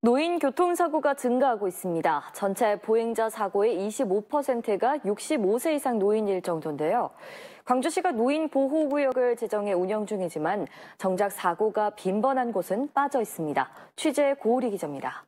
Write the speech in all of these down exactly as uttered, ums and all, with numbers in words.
노인 교통사고가 증가하고 있습니다. 전체 보행자 사고의 이십오 퍼센트가 육십오 세 이상 노인일 정도인데요. 광주시가 노인 보호구역을 제정해 운영 중이지만 정작 사고가 빈번한 곳은 빠져 있습니다. 취재 고우리 기자입니다.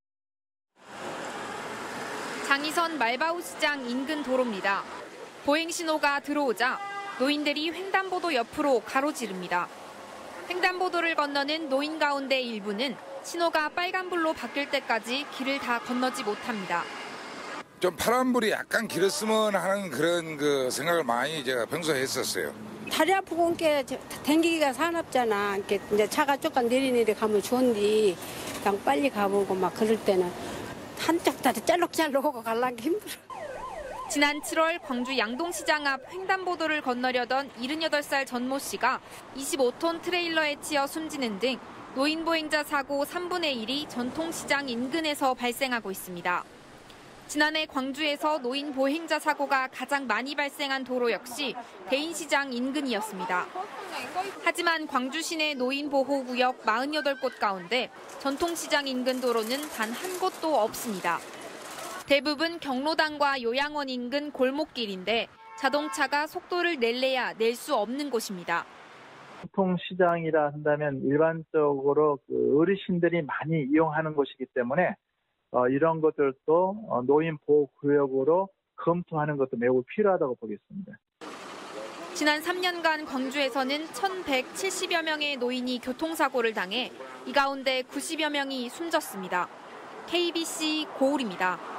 장이선 말바우 시장 인근 도로입니다. 보행신호가 들어오자 노인들이 횡단보도 옆으로 가로지릅니다. 횡단보도를 건너는 노인 가운데 일부는 신호가 빨간불로 바뀔 때까지 길을 다 건너지 못합니다. 좀 파란불이 약간 길었으면 하는 그런 그 생각을 많이 제가 평소에 했었어요. 다리 아프고 온게 댕기기가 사납잖아. 이렇게 이제 차가 조금 내리내리 가면 좋은데 그냥 빨리 가보고 막 그럴 때는 한쪽 다리 짤록짤록하고 가려는 게 힘들어. 지난 칠월 광주 양동시장 앞 횡단보도를 건너려던 일흔여덟 살 전모 씨가 이십오 톤 트레일러에 치여 숨지는 등 노인 보행자 사고 삼분의 일이 전통시장 인근에서 발생하고 있습니다. 지난해 광주에서 노인 보행자 사고가 가장 많이 발생한 도로 역시 대인시장 인근이었습니다. 하지만 광주 시내 노인 보호구역 사십팔 곳 가운데 전통시장 인근 도로는 단 한 곳도 없습니다. 대부분 경로당과 요양원 인근 골목길인데 자동차가 속도를 낼래야 낼 수 없는 곳입니다. 전통시장이라 한다면 일반적으로 그 어르신들이 많이 이용하는 곳이기 때문에 어, 이런 것들도 어, 노인 보호구역으로 검토하는 것도 매우 필요하다고 보겠습니다. 지난 삼 년간 광주에서는 천백칠십여 명의 노인이 교통사고를 당해 이 가운데 구십여 명이 숨졌습니다. 케이비씨 고울입니다.